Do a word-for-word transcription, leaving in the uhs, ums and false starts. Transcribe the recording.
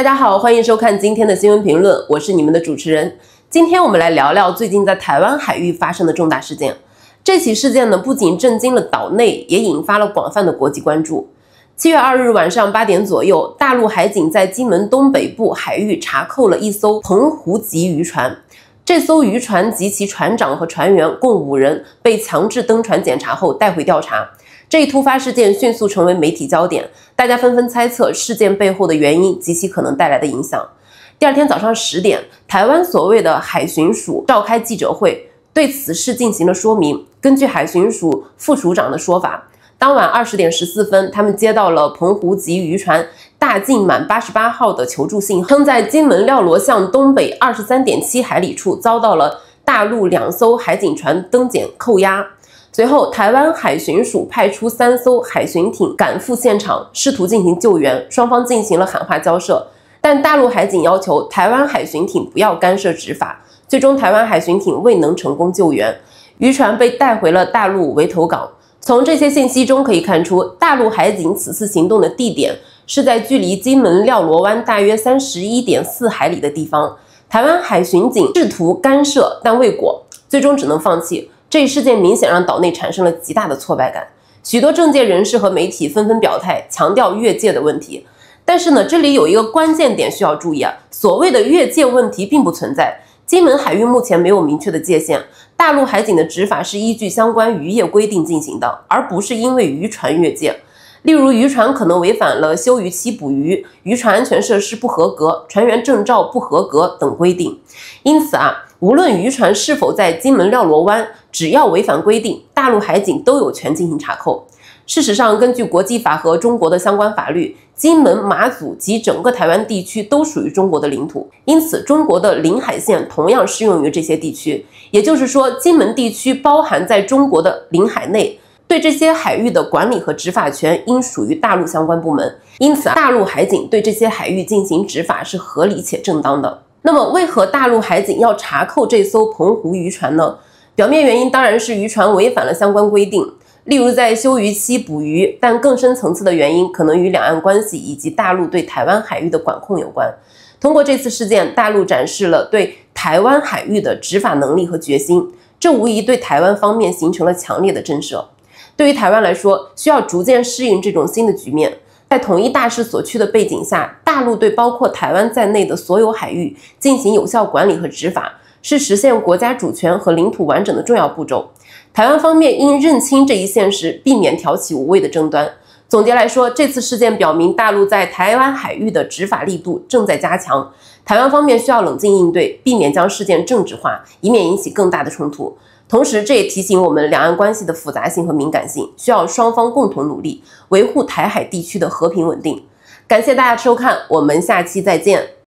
大家好，欢迎收看今天的新闻评论，我是你们的主持人。今天我们来聊聊最近在台湾海域发生的重大事件。这起事件呢，不仅震惊了岛内，也引发了广泛的国际关注。七月二日晚上八点左右，大陆海警在金门东北部海域查扣了一艘澎湖籍渔船。这艘渔船及其船长和船员共五人被强制登船检查后带回调查。这一突发事件迅速成为媒体焦点，大家纷纷猜测事件背后的原因及其可能带来的影响。第二天早上十点，台湾所谓的海巡署召开记者会，对此事进行了说明。根据海巡署副署长的说法，当晚二十点十四分，他们接到了澎湖籍渔船大进满八十八号的求助信，称在金门廖罗巷东北二十三点七海里处遭到了大陆两艘海警船登检扣押。随后，台湾海巡署派出三艘海巡艇赶赴现场，试图进行救援，双方进行了喊话交涉，但大陆海警要求台湾海巡艇不要干涉执法，最终台湾海巡艇未能成功救援，渔船被带回了大陆围头港。从这些信息中可以看出，大陆海警此次行动的地点是在距离金门廖罗湾大约 三十一点四海里的地方。台湾海巡警试图干涉，但未果，最终只能放弃。这一事件明显让岛内产生了极大的挫败感，许多政界人士和媒体纷纷表态，强调越界的问题。但是呢，这里有一个关键点需要注意啊，所谓的越界问题并不存在。金门海域目前没有明确的界限，大陆海警的执法是依据相关渔业规定进行的，而不是因为渔船越界。例如，渔船可能违反了休渔期捕鱼、渔船安全设施不合格、船员证照不合格等规定。因此啊，无论渔船是否在金门廖罗湾，只要违反规定，大陆海警都有权进行查扣。事实上，根据国际法和中国的相关法律，金门、马祖及整个台湾地区都属于中国的领土，因此中国的领海线同样适用于这些地区。也就是说，金门地区包含在中国的领海内，对这些海域的管理和执法权应属于大陆相关部门。因此，大陆海警对这些海域进行执法是合理且正当的。那么，为何大陆海警要查扣这艘澎湖渔船呢？表面原因当然是渔船违反了相关规定，例如在休渔期捕鱼，但更深层次的原因可能与两岸关系以及大陆对台湾海域的管控有关。通过这次事件，大陆展示了对台湾海域的执法能力和决心，这无疑对台湾方面形成了强烈的震慑。对于台湾来说，需要逐渐适应这种新的局面。在统一大势所趋的背景下，大陆对包括台湾在内的所有海域进行有效管理和执法，是实现国家主权和领土完整的重要步骤。台湾方面应认清这一现实，避免挑起无谓的争端。总结来说，这次事件表明大陆在台湾海域的执法力度正在加强，台湾方面需要冷静应对，避免将事件政治化，以免引起更大的冲突。同时，这也提醒我们两岸关系的复杂性和敏感性，需要双方共同努力，维护台海地区的和平稳定。感谢大家收看，我们下期再见。